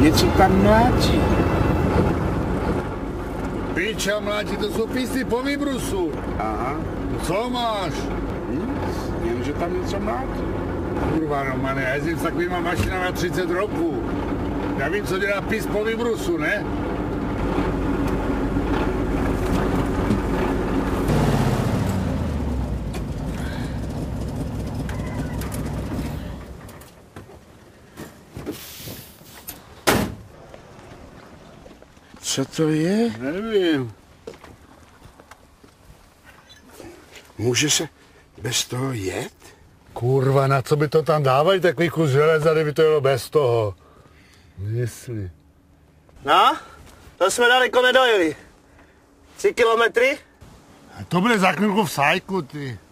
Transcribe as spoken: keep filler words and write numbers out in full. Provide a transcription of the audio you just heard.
Něco tam mlátí. Piča mlátí, to jsou písy po výbrusu. Aha. Co máš? Nic, jenže tam něco mlátí. Kurva, Romane, já jezdím s takovýma mašinama třicet roků. Já vím, co dělá pís po výbrusu, ne? Co to je? Nevím. Může se bez toho jet? Kurva, na co by to tam dávají, takový kus železa, kdyby to jelo bez toho? Jestli. No, to jsme daleko nedojeli. Tři kilometry? To bude za chvilku v sajku, ty.